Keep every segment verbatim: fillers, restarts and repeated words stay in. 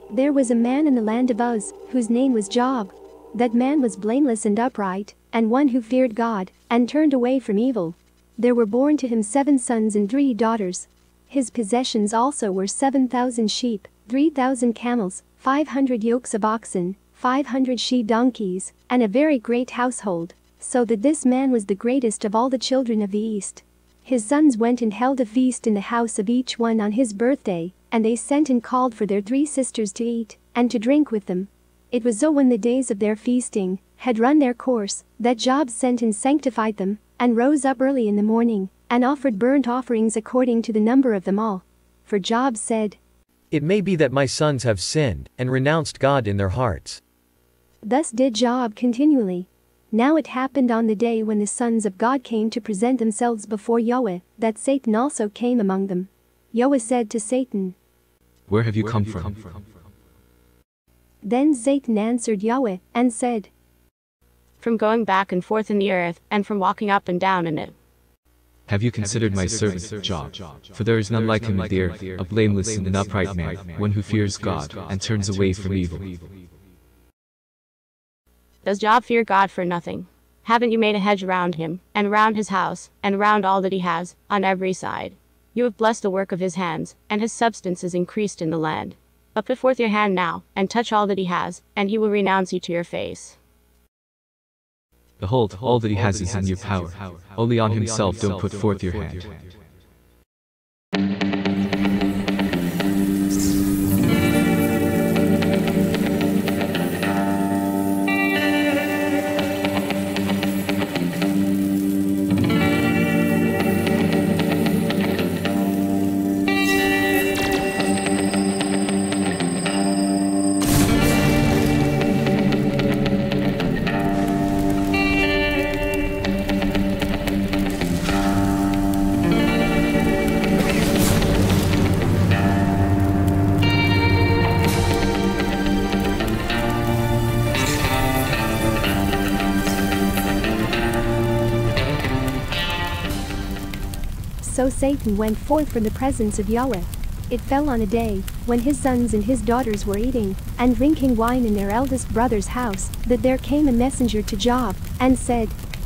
There was a man in the land of Uz, whose name was Job. That man was blameless and upright, and one who feared God, and turned away from evil. There were born to him seven sons and three daughters. His possessions also were seven thousand sheep, three thousand camels, five hundred yokes of oxen, five hundred she-donkeys, and a very great household, so that this man was the greatest of all the children of the East. His sons went and held a feast in the house of each one on his birthday, and they sent and called for their three sisters to eat, and to drink with them. It was so when the days of their feasting had run their course, that Job sent and sanctified them, and rose up early in the morning, and offered burnt offerings according to the number of them all. For Job said, "It may be that my sons have sinned, and renounced God in their hearts." Thus did Job continually. Now it happened on the day when the sons of God came to present themselves before Yahweh, that Satan also came among them. Yahweh said to Satan, "Where have you come from?" Then Satan answered Yahweh, and said, "From going back and forth in the earth, and from walking up and down in it." Have you considered my servant Job? For there is none like him in the earth, a blameless and an upright man, one who fears God, and turns away from evil. Does Job fear God for nothing? Haven't you made a hedge around him, and around his house, and around all that he has, on every side? You have blessed the work of his hands, and his substance is increased in the land. But put forth your hand now, and touch all that he has, and he will renounce you to your face. Behold, all that he has is in your power. Only on himself don't put forth your hand. So Satan went forth from the presence of Yahweh. It fell on a day, when his sons and his daughters were eating and drinking wine in their eldest brother's house, that there came a messenger to Job, and said,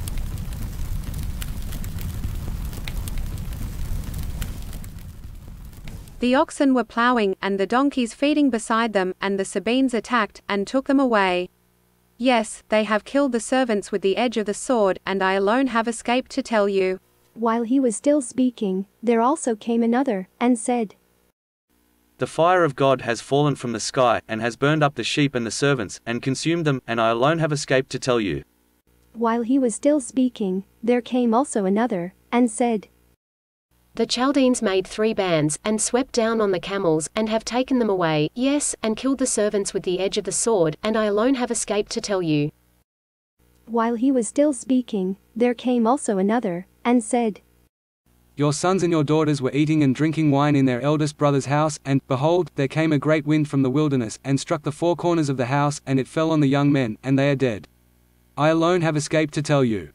The oxen were plowing, and the donkeys feeding beside them, and the Sabines attacked, and took them away. Yes, they have killed the servants with the edge of the sword, and I alone have escaped to tell you. While he was still speaking, there also came another, and said, The fire of God has fallen from the sky, and has burned up the sheep and the servants, and consumed them, and I alone have escaped to tell you. While he was still speaking, there came also another, and said, The Chaldeans made three bands, and swept down on the camels, and have taken them away, yes, and killed the servants with the edge of the sword, and I alone have escaped to tell you. While he was still speaking, there came also another, and said, Your sons and your daughters were eating and drinking wine in their eldest brother's house, and, behold, there came a great wind from the wilderness, and struck the four corners of the house, and it fell on the young men, and they are dead. I alone have escaped to tell you.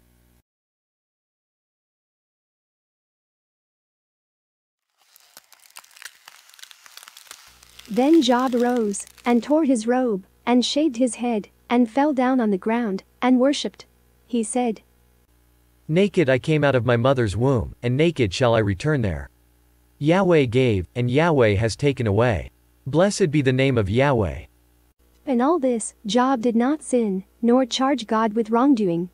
Then Job arose, and tore his robe, and shaved his head, and fell down on the ground, and worshipped. He said, Naked I came out of my mother's womb, and naked shall I return there. Yahweh gave, and Yahweh has taken away. Blessed be the name of Yahweh. In all this, Job did not sin, nor charge God with wrongdoing.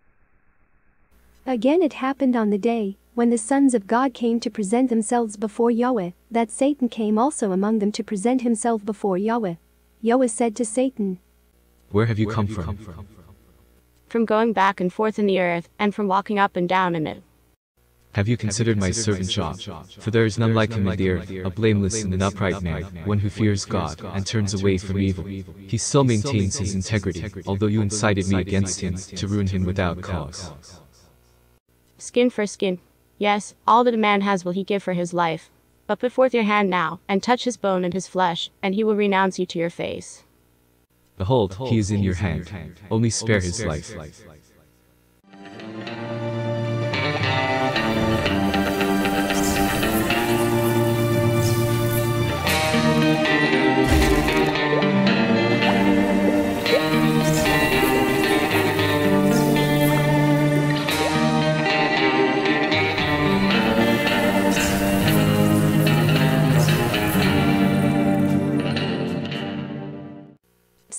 Again it happened on the day, when the sons of God came to present themselves before Yahweh, that Satan came also among them to present himself before Yahweh. Yahweh said to Satan, Where have you come from? From going back and forth in the earth, and from walking up and down in it. Have you considered my servant Job? For there is none like him in the earth, a blameless and an upright man, one who fears God, and turns away from evil. He still maintains his integrity, although you incited me against him, to ruin him without cause. Skin for skin. Yes, all that a man has will he give for his life. But put forth your hand now, and touch his bone and his flesh, and he will renounce you to your face. Behold, he is in your hand. Only spare his life.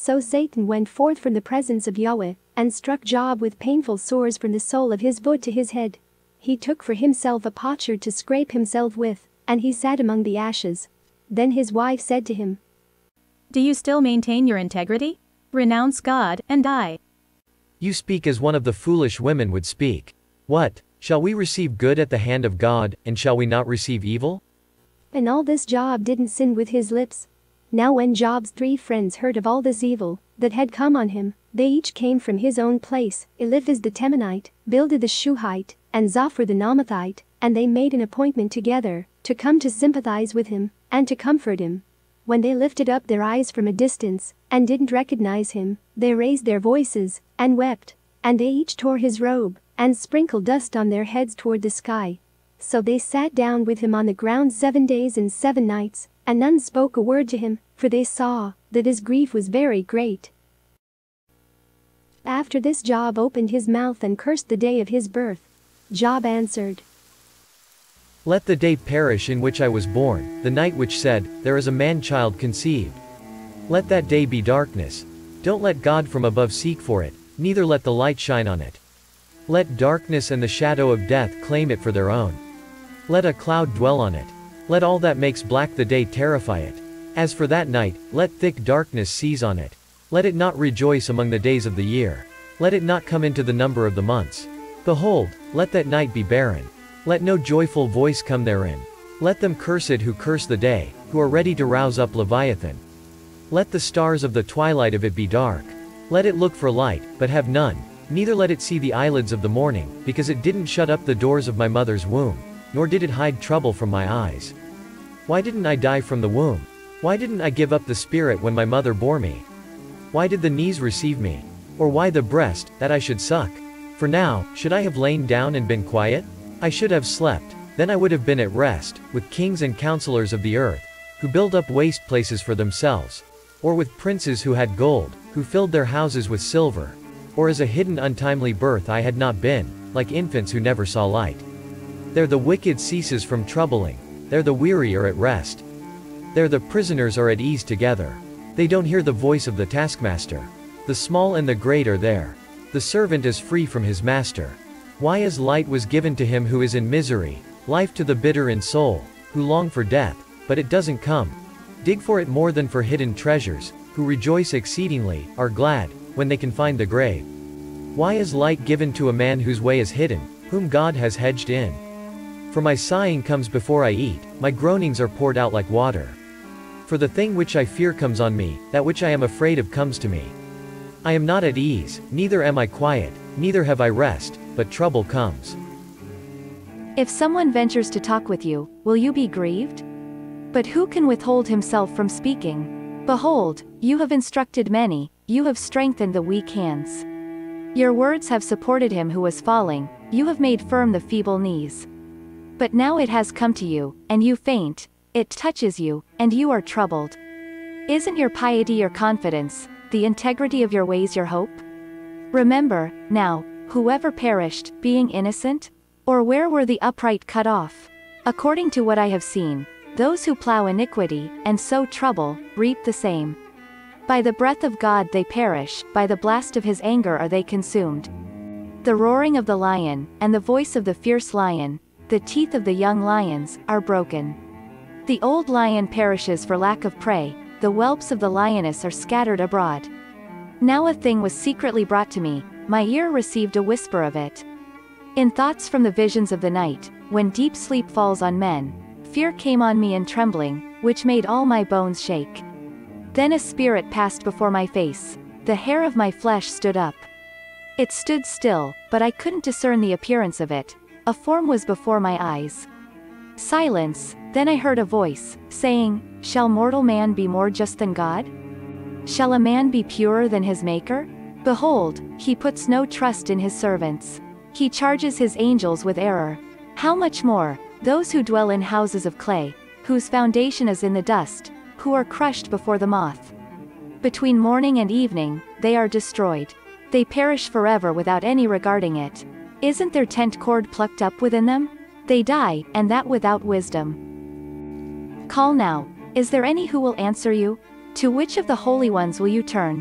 So Satan went forth from the presence of Yahweh, and struck Job with painful sores from the sole of his foot to his head. He took for himself a potsherd to scrape himself with, and he sat among the ashes. Then his wife said to him, "Do you still maintain your integrity? Renounce God, and die." You speak as one of the foolish women would speak. What? Shall we receive good at the hand of God, and shall we not receive evil? And all this Job didn't sin with his lips. Now when Job's three friends heard of all this evil that had come on him, they each came from his own place, Eliphaz the Temanite, Bildad the Shuhite, and Zophar the Naamathite, and they made an appointment together, to come to sympathize with him, and to comfort him. When they lifted up their eyes from a distance, and didn't recognize him, they raised their voices, and wept, and they each tore his robe, and sprinkled dust on their heads toward the sky. So they sat down with him on the ground seven days and seven nights, and none spoke a word to him, for they saw that his grief was very great. After this Job opened his mouth and cursed the day of his birth. Job answered, Let the day perish in which I was born, the night which said, There is a man-child conceived. Let that day be darkness. Don't let God from above seek for it, neither let the light shine on it. Let darkness and the shadow of death claim it for their own. Let a cloud dwell on it. Let all that makes black the day terrify it. As for that night, let thick darkness seize on it. Let it not rejoice among the days of the year. Let it not come into the number of the months. Behold, let that night be barren. Let no joyful voice come therein. Let them curse it who curse the day, who are ready to rouse up Leviathan. Let the stars of the twilight of it be dark. Let it look for light, but have none. Neither let it see the eyelids of the morning, because it didn't shut up the doors of my mother's womb, nor did it hide trouble from my eyes. Why didn't I die from the womb? Why didn't I give up the spirit when my mother bore me? Why did the knees receive me? Or why the breast, that I should suck? For now, should I have lain down and been quiet? I should have slept, then I would have been at rest, with kings and counselors of the earth, who build up waste places for themselves, or with princes who had gold, who filled their houses with silver, or as a hidden untimely birth I had not been, like infants who never saw light. There the wicked ceases from troubling, there the weary are at rest. There the prisoners are at ease together. They don't hear the voice of the taskmaster. The small and the great are there. The servant is free from his master. Why as light was given to him who is in misery, life to the bitter in soul, who long for death, but it doesn't come. Dig for it more than for hidden treasures, who rejoice exceedingly, are glad, when they can find the grave. Why is light given to a man whose way is hidden, whom God has hedged in? For my sighing comes before I eat, my groanings are poured out like water. For the thing which I fear comes on me, that which I am afraid of comes to me. I am not at ease, neither am I quiet, neither have I rest, but trouble comes. If someone ventures to talk with you, will you be grieved? But who can withhold himself from speaking? Behold, you have instructed many, you have strengthened the weak hands. Your words have supported him who was falling, you have made firm the feeble knees. But now it has come to you, and you faint, it touches you, and you are troubled. Isn't your piety your confidence, the integrity of your ways your hope? Remember, now, whoever perished, being innocent? Or where were the upright cut off? According to what I have seen, those who plow iniquity, and sow trouble, reap the same. By the breath of God they perish, by the blast of his anger are they consumed. The roaring of the lion, and the voice of the fierce lion, the teeth of the young lions, are broken. The old lion perishes for lack of prey, the whelps of the lioness are scattered abroad. Now a thing was secretly brought to me, my ear received a whisper of it. In thoughts from the visions of the night, when deep sleep falls on men, fear came on me in trembling, which made all my bones shake. Then a spirit passed before my face, the hair of my flesh stood up. It stood still, but I couldn't discern the appearance of it, a form was before my eyes. Silence, then I heard a voice, saying, Shall mortal man be more just than God? Shall a man be purer than his Maker? Behold, he puts no trust in his servants. He charges his angels with error. How much more, those who dwell in houses of clay, whose foundation is in the dust, who are crushed before the moth. Between morning and evening, they are destroyed. They perish forever without any regarding it. Isn't their tent cord plucked up within them? They die, and that without wisdom. Call now, is there any who will answer you? To which of the holy ones will you turn?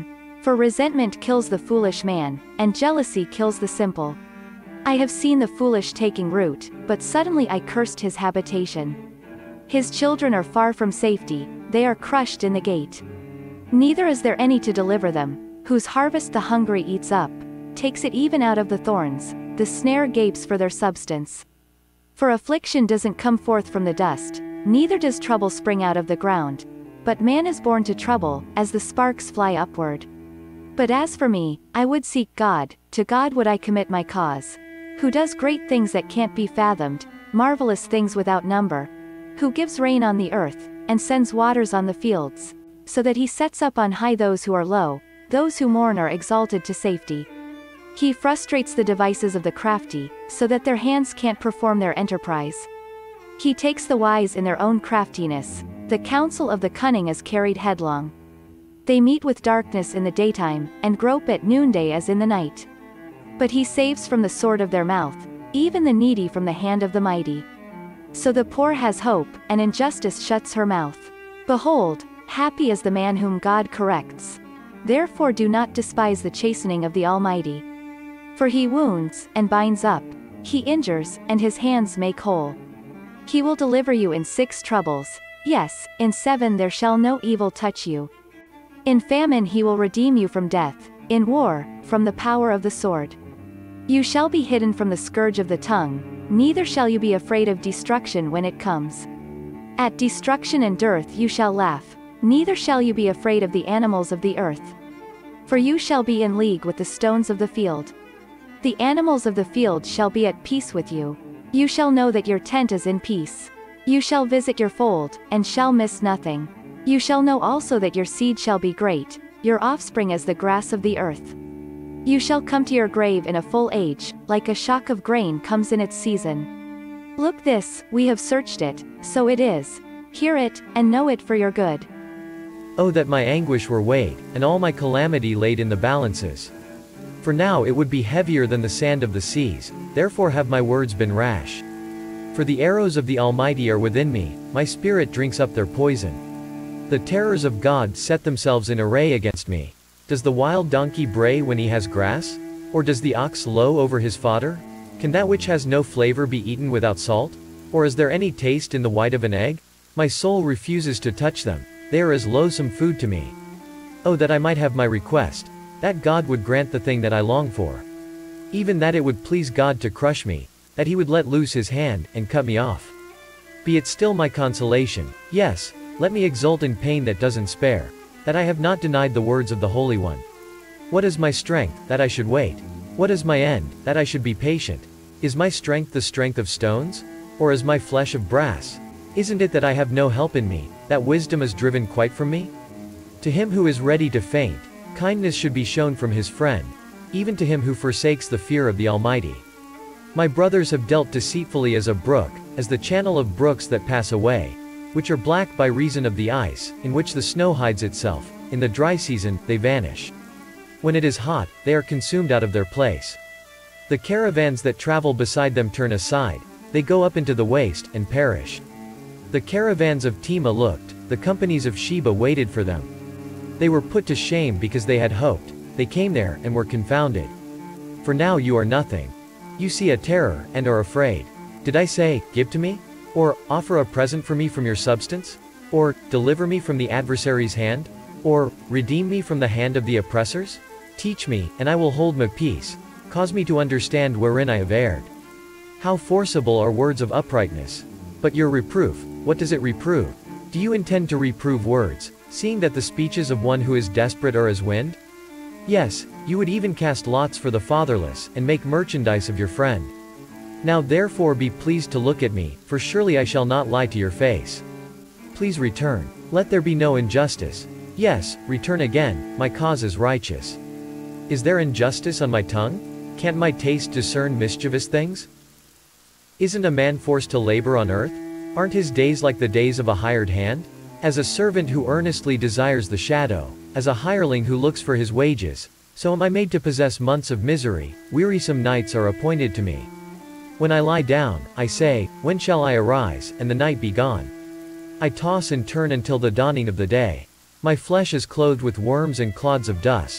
For resentment kills the foolish man, and jealousy kills the simple. I have seen the foolish taking root, but suddenly I cursed his habitation. His children are far from safety, they are crushed in the gate. Neither is there any to deliver them, whose harvest the hungry eats up, takes it even out of the thorns, the snare gapes for their substance. For affliction doesn't come forth from the dust, neither does trouble spring out of the ground. But man is born to trouble, as the sparks fly upward. But as for me, I would seek God, to God would I commit my cause. Who does great things that can't be fathomed, marvelous things without number. Who gives rain on the earth, and sends waters on the fields, so that he sets up on high those who are low, those who mourn are exalted to safety. He frustrates the devices of the crafty, so that their hands can't perform their enterprise. He takes the wise in their own craftiness, the counsel of the cunning is carried headlong. They meet with darkness in the daytime, and grope at noonday as in the night. But he saves from the sword of their mouth, even the needy from the hand of the mighty. So the poor has hope, and injustice shuts her mouth. Behold, happy is the man whom God corrects. Therefore do not despise the chastening of the Almighty. For he wounds, and binds up, he injures, and his hands make whole. He will deliver you in six troubles, yes, in seven there shall no evil touch you. In famine he will redeem you from death, in war, from the power of the sword. You shall be hidden from the scourge of the tongue, neither shall you be afraid of destruction when it comes. At destruction and dearth you shall laugh, neither shall you be afraid of the animals of the earth. For you shall be in league with the stones of the field. The animals of the field shall be at peace with you. You shall know that your tent is in peace. You shall visit your fold, and shall miss nothing. You shall know also that your seed shall be great, your offspring as the grass of the earth. You shall come to your grave in a full age, like a shock of grain comes in its season. Look this, we have searched it, so it is. Hear it, and know it for your good. Oh, that my anguish were weighed, and all my calamity laid in the balances. For now it would be heavier than the sand of the seas, therefore have my words been rash. For the arrows of the Almighty are within me, my spirit drinks up their poison. The terrors of God set themselves in array against me. Does the wild donkey bray when he has grass? Or does the ox low over his fodder? Can that which has no flavor be eaten without salt? Or is there any taste in the white of an egg? My soul refuses to touch them, they are as loathsome food to me. Oh, that I might have my request, that God would grant the thing that I long for. Even that it would please God to crush me, that he would let loose his hand, and cut me off. Be it still my consolation, yes, let me exult in pain that doesn't spare, that I have not denied the words of the Holy One. What is my strength, that I should wait? What is my end, that I should be patient? Is my strength the strength of stones? Or is my flesh of brass? Isn't it that I have no help in me, that wisdom is driven quite from me? To him who is ready to faint, kindness should be shown from his friend, even to him who forsakes the fear of the Almighty. My brothers have dealt deceitfully as a brook, as the channel of brooks that pass away, which are black by reason of the ice, in which the snow hides itself. In the dry season, they vanish. When it is hot, they are consumed out of their place. The caravans that travel beside them turn aside, they go up into the waste, and perish. The caravans of Tema looked, the companies of Sheba waited for them. They were put to shame because they had hoped, they came there, and were confounded. For now you are nothing. You see a terror, and are afraid. Did I say, give to me? Or, offer a present for me from your substance? Or, deliver me from the adversary's hand? Or, redeem me from the hand of the oppressors? Teach me, and I will hold my peace. Cause me to understand wherein I have erred. How forcible are words of uprightness! But your reproof, what does it reprove? Do you intend to reprove words, seeing that the speeches of one who is desperate are as wind? Yes, you would even cast lots for the fatherless, and make merchandise of your friend. Now therefore be pleased to look at me, for surely I shall not lie to your face. Please return. Let there be no injustice. Yes, return again, my cause is righteous. Is there injustice on my tongue? Can't my taste discern mischievous things? Isn't a man forced to labor on earth? Aren't his days like the days of a hired hand? As a servant who earnestly desires the shadow, as a hireling who looks for his wages, so am I made to possess months of misery, wearisome nights are appointed to me. When I lie down, I say, when shall I arise, and the night be gone? I toss and turn until the dawning of the day. My flesh is clothed with worms and clods of dust,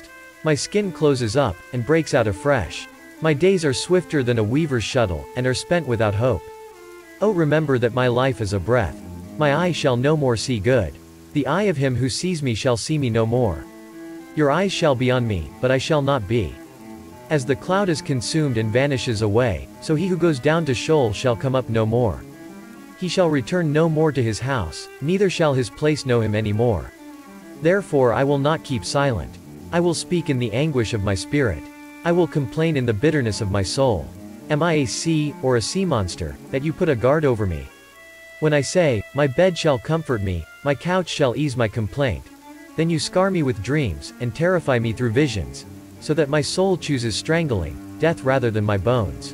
My skin closes up, and breaks out afresh. My days are swifter than a weaver's shuttle, and are spent without hope. Oh, remember that my life is a breath. My eye shall no more see good. The eye of him who sees me shall see me no more. Your eyes shall be on me, but I shall not be. As the cloud is consumed and vanishes away, so he who goes down to Sheol shall come up no more. He shall return no more to his house, neither shall his place know him any more. Therefore I will not keep silent. I will speak in the anguish of my spirit. I will complain in the bitterness of my soul. Am I a sea, or a sea monster, that you put a guard over me? When I say, my bed shall comfort me, my couch shall ease my complaint, then you scar me with dreams, and terrify me through visions, so that my soul chooses strangling, death rather than my bones.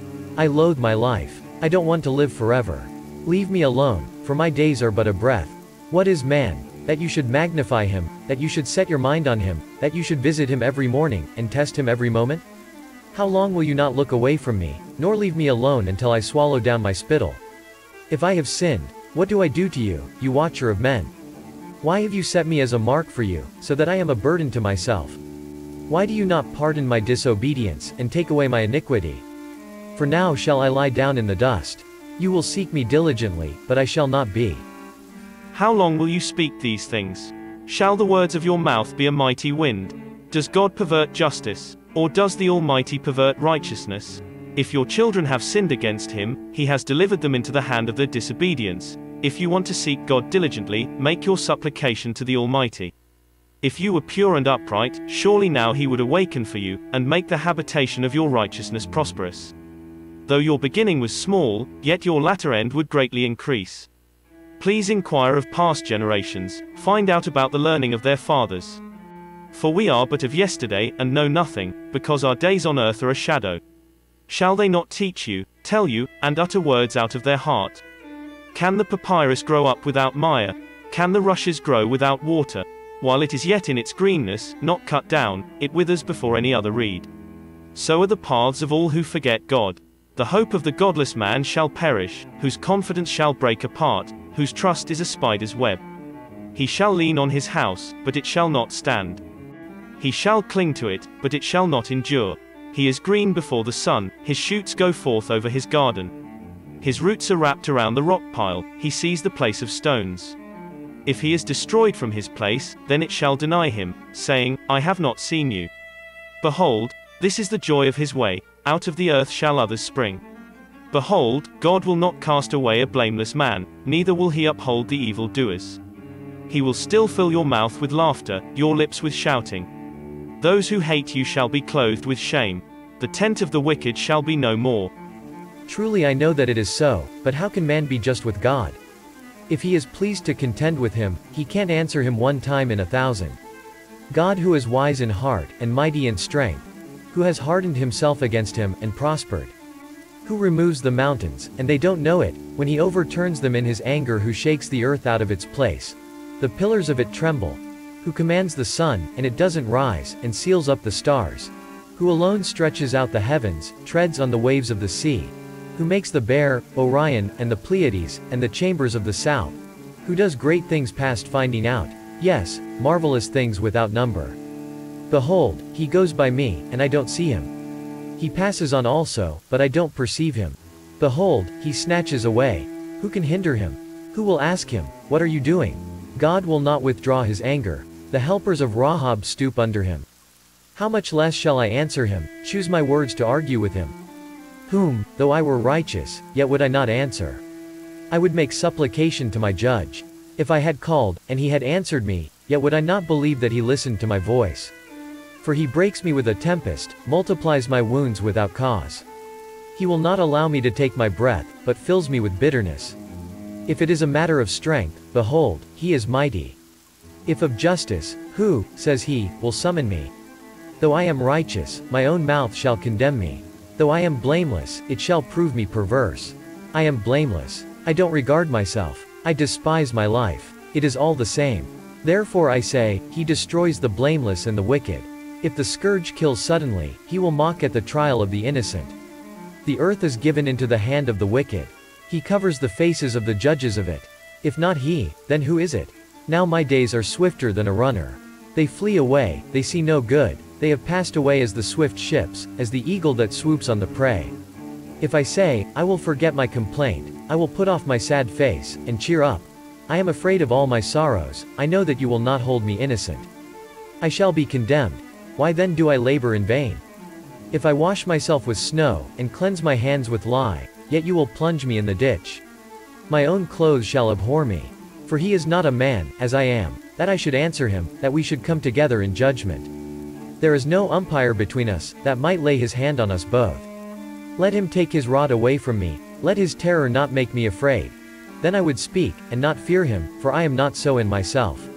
I loathe my life. I don't want to live forever. Leave me alone, for my days are but a breath. What is man, that you should magnify him, that you should set your mind on him, that you should visit him every morning, and test him every moment? How long will you not look away from me, nor leave me alone until I swallow down my spittle? If I have sinned, what do I do to you, you watcher of men? Why have you set me as a mark for you, so that I am a burden to myself? Why do you not pardon my disobedience, and take away my iniquity? For now shall I lie down in the dust. You will seek me diligently, but I shall not be. How long will you speak these things? Shall the words of your mouth be a mighty wind? Does God pervert justice, or does the Almighty pervert righteousness? If your children have sinned against him, he has delivered them into the hand of their disobedience. If you want to seek God diligently, make your supplication to the Almighty. If you were pure and upright, surely now he would awaken for you, and make the habitation of your righteousness prosperous. Though your beginning was small, yet your latter end would greatly increase. Please inquire of past generations, find out about the learning of their fathers. For we are but of yesterday, and know nothing, because our days on earth are a shadow. Shall they not teach you, tell you, and utter words out of their heart? Can the papyrus grow up without mire? Can the rushes grow without water? While it is yet in its greenness, not cut down, it withers before any other reed. So are the paths of all who forget God. The hope of the godless man shall perish, whose confidence shall break apart, whose trust is a spider's web. He shall lean on his house, but it shall not stand. He shall cling to it, but it shall not endure. He is green before the sun, his shoots go forth over his garden. His roots are wrapped around the rock pile, he sees the place of stones. If he is destroyed from his place, then it shall deny him, saying, I have not seen you. Behold, this is the joy of his way, out of the earth shall others spring. Behold, God will not cast away a blameless man, neither will he uphold the evildoers. He will still fill your mouth with laughter, your lips with shouting. Those who hate you shall be clothed with shame. The tent of the wicked shall be no more. Truly I know that it is so, but how can man be just with God? If he is pleased to contend with him, he can't answer him one time in a thousand. God who is wise in heart, and mighty in strength, who has hardened himself against him, and prospered. Who removes the mountains, and they don't know it, when he overturns them in his anger, who shakes the earth out of its place. The pillars of it tremble. Who commands the sun, and it doesn't rise, and seals up the stars. Who alone stretches out the heavens, treads on the waves of the sea. Who makes the Bear, Orion, and the Pleiades, and the chambers of the south. Who does great things past finding out, yes, marvelous things without number. Behold, he goes by me, and I don't see him. He passes on also, but I don't perceive him. Behold, he snatches away. Who can hinder him? Who will ask him, what are you doing? God will not withdraw his anger. The helpers of Rahab stoop under him. How much less shall I answer him, choose my words to argue with him? Whom, though I were righteous, yet would I not answer. I would make supplication to my judge. If I had called, and he had answered me, yet would I not believe that he listened to my voice. For he breaks me with a tempest, multiplies my wounds without cause. He will not allow me to take my breath, but fills me with bitterness. If it is a matter of strength, behold, he is mighty. If of justice, who, says he, will summon me? Though I am righteous, my own mouth shall condemn me. Though I am blameless, it shall prove me perverse. I am blameless. I don't regard myself. I despise my life. It is all the same. Therefore I say, he destroys the blameless and the wicked. If the scourge kills suddenly, he will mock at the trial of the innocent. The earth is given into the hand of the wicked. He covers the faces of the judges of it. If not he, then who is it? Now my days are swifter than a runner. They flee away, they see no good, They have passed away as the swift ships, as the eagle that swoops on the prey. If I say, I will forget my complaint, I will put off my sad face, and cheer up. I am afraid of all my sorrows, I know that you will not hold me innocent. I shall be condemned. Why then do I labor in vain? If I wash myself with snow, and cleanse my hands with lye, yet you will plunge me in the ditch. My own clothes shall abhor me. For he is not a man, as I am, that I should answer him, that we should come together in judgment. There is no umpire between us, that might lay his hand on us both. Let him take his rod away from me, let his terror not make me afraid. Then I would speak, and not fear him, for I am not so in myself.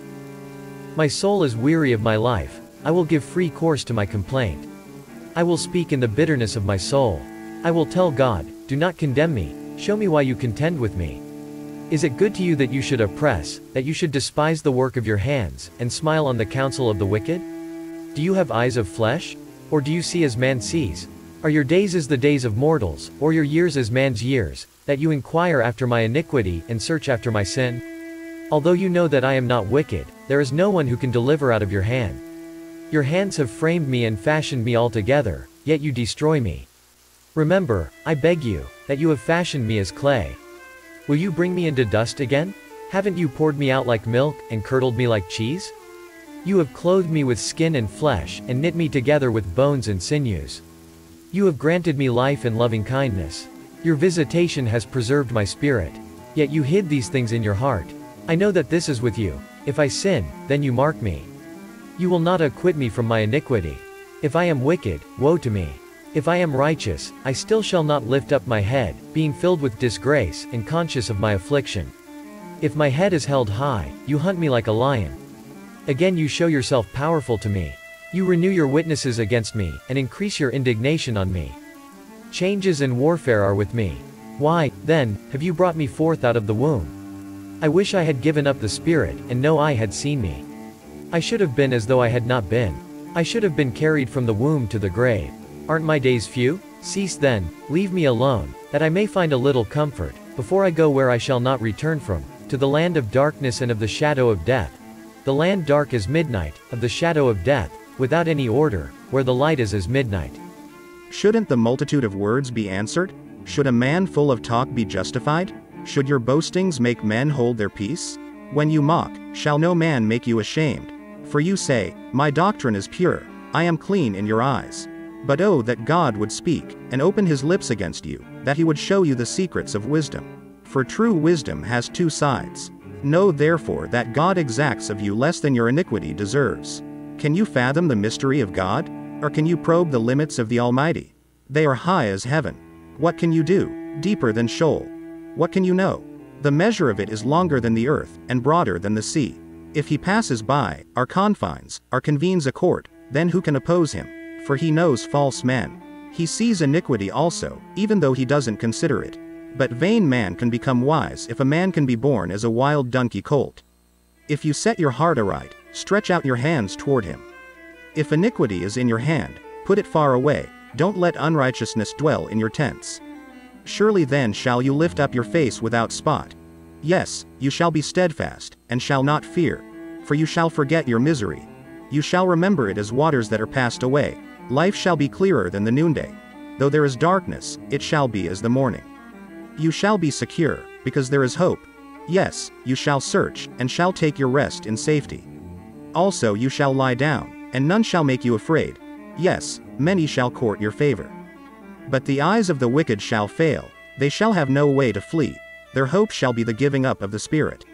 My soul is weary of my life, I will give free course to my complaint. I will speak in the bitterness of my soul. I will tell God, do not condemn me, show me why you contend with me. Is it good to you that you should oppress, that you should despise the work of your hands, and smile on the counsel of the wicked? Do you have eyes of flesh? Or do you see as man sees? Are your days as the days of mortals, or your years as man's years, that you inquire after my iniquity, and search after my sin? Although you know that I am not wicked, there is no one who can deliver out of your hand. Your hands have framed me and fashioned me altogether, yet you destroy me. Remember, I beg you, that you have fashioned me as clay. Will you bring me into dust again? Haven't you poured me out like milk, and curdled me like cheese? You have clothed me with skin and flesh, and knit me together with bones and sinews. You have granted me life and loving kindness. Your visitation has preserved my spirit. Yet you hid these things in your heart. I know that this is with you. If I sin, then you mark me. You will not acquit me from my iniquity. If I am wicked, woe to me. If I am righteous, I still shall not lift up my head, being filled with disgrace, and conscious of my affliction. If my head is held high, you hunt me like a lion. Again you show yourself powerful to me. You renew your witnesses against me, and increase your indignation on me. Changes and warfare are with me. Why, then, have you brought me forth out of the womb? I wish I had given up the spirit, and no eye had seen me. I should have been as though I had not been. I should have been carried from the womb to the grave. Aren't my days few? Cease then, leave me alone, that I may find a little comfort, before I go where I shall not return from, to the land of darkness and of the shadow of death. The land dark as midnight, of the shadow of death, without any order, where the light is as midnight. Shouldn't the multitude of words be answered? Should a man full of talk be justified? Should your boastings make men hold their peace? When you mock, shall no man make you ashamed? For you say, my doctrine is pure, I am clean in your eyes. But oh that God would speak, and open his lips against you, that he would show you the secrets of wisdom. For true wisdom has two sides. Know therefore that God exacts of you less than your iniquity deserves. Can you fathom the mystery of God? Or can you probe the limits of the Almighty? They are high as heaven. What can you do? Deeper than Sheol. What can you know? The measure of it is longer than the earth, and broader than the sea. If he passes by our confines, or convenes a court, then who can oppose him? For he knows false men. He sees iniquity also, even though he doesn't consider it. But vain man can become wise if a man can be born as a wild donkey colt. If you set your heart aright, stretch out your hands toward him. If iniquity is in your hand, put it far away, don't let unrighteousness dwell in your tents. Surely then shall you lift up your face without spot. Yes, you shall be steadfast, and shall not fear, for you shall forget your misery. You shall remember it as waters that are passed away. Life shall be clearer than the noonday. Though there is darkness, it shall be as the morning. You shall be secure, because there is hope. Yes, you shall search, and shall take your rest in safety. Also you shall lie down, and none shall make you afraid. Yes, many shall court your favor. But the eyes of the wicked shall fail, they shall have no way to flee. Their hope shall be the giving up of the spirit.